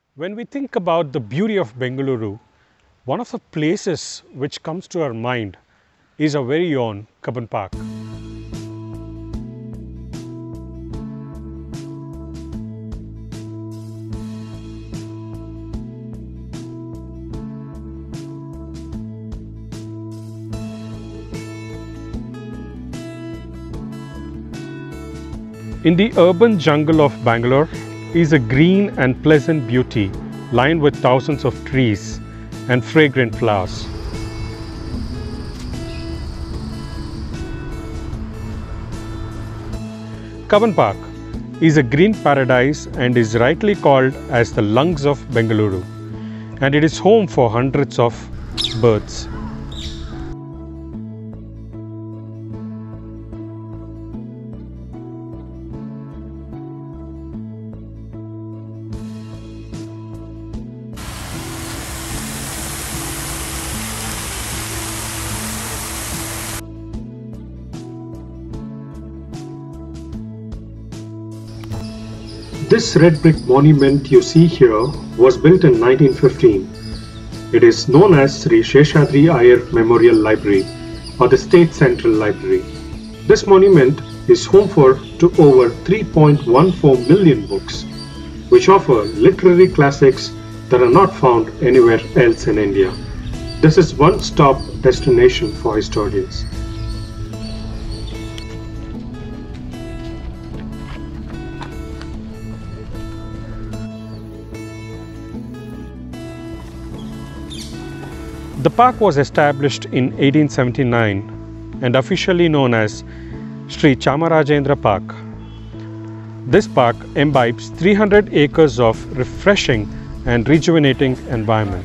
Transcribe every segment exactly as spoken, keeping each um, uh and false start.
When we think about the beauty of Bengaluru, one of the places which comes to our mind is our very own Cubbon Park. In the urban jungle of Bangalore is a green and pleasant beauty lined with thousands of trees and fragrant flowers. Cubbon Park is a green paradise and is rightly called as the lungs of Bengaluru, and it is home for hundreds of birds. This red brick monument you see here was built in nineteen fifteen. It is known as Sri Seshadri Iyer Memorial Library or the State Central Library. This monument is home for to over three point one four million books, which offer literary classics that are not found anywhere else in India. This is one-stop destination for historians. The park was established in eighteen seventy-nine and officially known as Sri Chamarajendra Park. This park imbibes three hundred acres of refreshing and rejuvenating environment.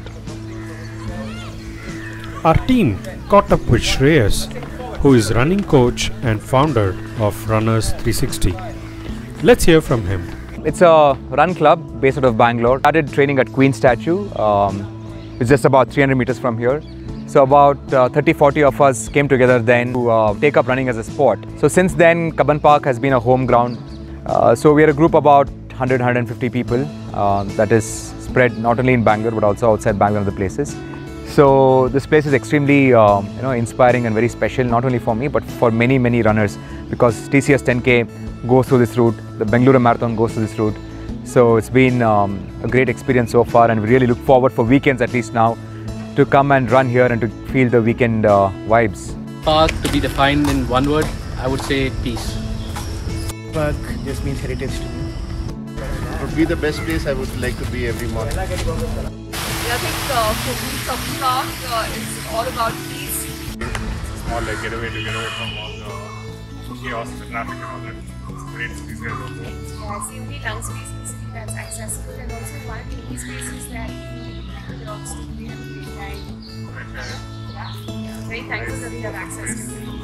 Our team caught up with Shreyas, who is running coach and founder of Runners three sixty. Let's hear from him. It's a run club based out of Bangalore. Started training at Queen Statue. Um, It's just about three hundred meters from here. So about uh, thirty forty of us came together then to uh, take up running as a sport. So since then, Cubbon Park has been a home ground. Uh, so we are a group about one hundred to one hundred fifty people uh, that is spread not only in Bangalore but also outside Bangalore and other places. So this place is extremely um, you know, inspiring and very special, not only for me but for many many runners, because T C S ten K goes through this route, the Bengaluru Marathon goes through this route. So it's been um, a great experience so far, and we really look forward for weekends at least now to come and run here and to feel the weekend uh, vibes. Park, to be defined in one word, I would say peace. Park just means heritage to me. It would be the best place I would like to be every morning. I think uh, for me, Cubbon Park uh, is all about peace. It's more like get away to get away from all the chaos, the traffic and all that. Great space there also. Yeah, it's the only lung space in the city that's accessible, and also one of the only spaces that you can also be a great time. Yeah, yeah, very thankful that we have access to it.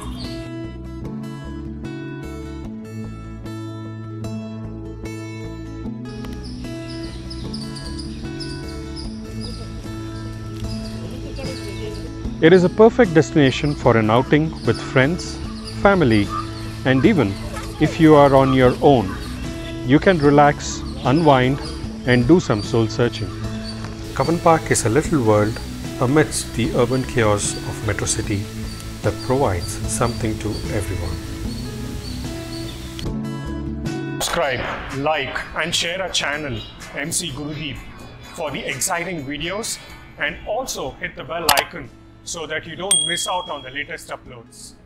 It is a perfect destination for an outing with friends, family, and even if you are on your own, you can relax, unwind, and do some soul searching. Cubbon Park is a little world amidst the urban chaos of Metro City that provides something to everyone. Subscribe, like, and share our channel M C Gurudeep for the exciting videos, and also hit the bell icon so that you don't miss out on the latest uploads.